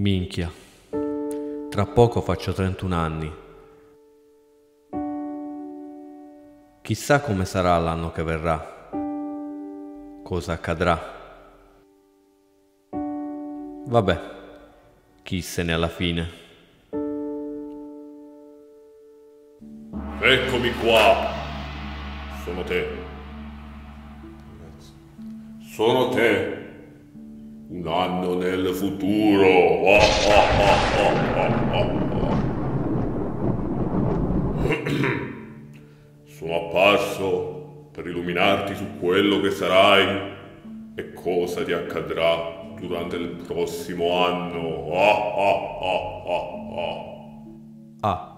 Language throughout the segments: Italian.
Minchia, tra poco faccio 31 anni. Chissà come sarà l'anno che verrà, cosa accadrà. Vabbè, chi se ne alla fine. Eccomi qua. Sono te. Sono te. Un anno nel futuro. Sono apparso per illuminarti su quello che sarai e cosa ti accadrà durante il prossimo anno. Ah,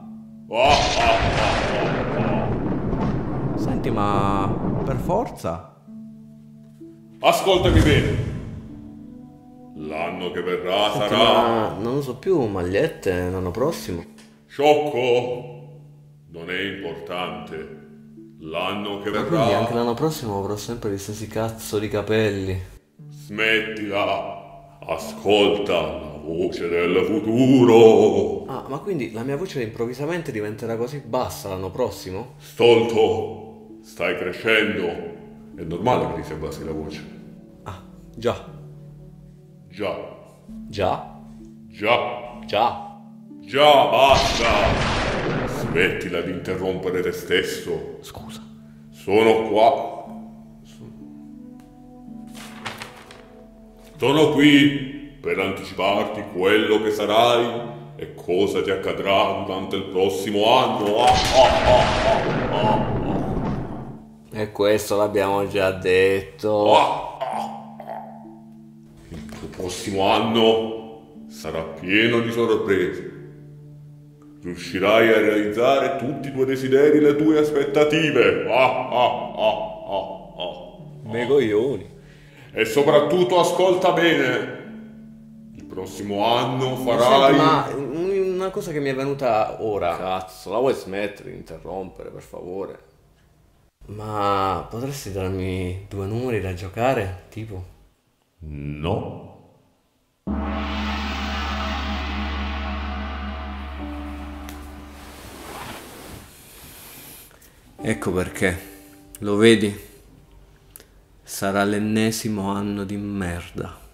senti, ma per forza? Ascoltami bene. L'anno che verrà Senti, sarà... ma non uso più magliette l'anno prossimo. Sciocco! Non è importante. L'anno che Ma quindi anche verrà... l'anno prossimo avrò sempre gli stessi cazzo di capelli. Smettila! Ascolta la voce del futuro! Ah, ma quindi la mia voce improvvisamente diventerà così bassa l'anno prossimo? Stolto! Stai crescendo. È normale che ti si abbassi la voce. Ah, già, Già. già, Già. già. Già, basta! Smettila di interrompere te stesso. Scusa. Sono qua. Sono qui per anticiparti quello che sarai e cosa ti accadrà durante il prossimo anno. E questo l'abbiamo già detto. Il tuo prossimo anno sarà pieno di sorprese. Riuscirai a realizzare tutti i tuoi desideri e le tue aspettative. Me coglioni. E soprattutto ascolta bene. Il prossimo anno farai... Senti, ma una cosa che mi è venuta ora. Cazzo, la vuoi smettere di interrompere, per favore? Ma potresti darmi 2 numeri da giocare, tipo? No. ecco perché. Lo vedi? Sarà l'ennesimo anno di merda.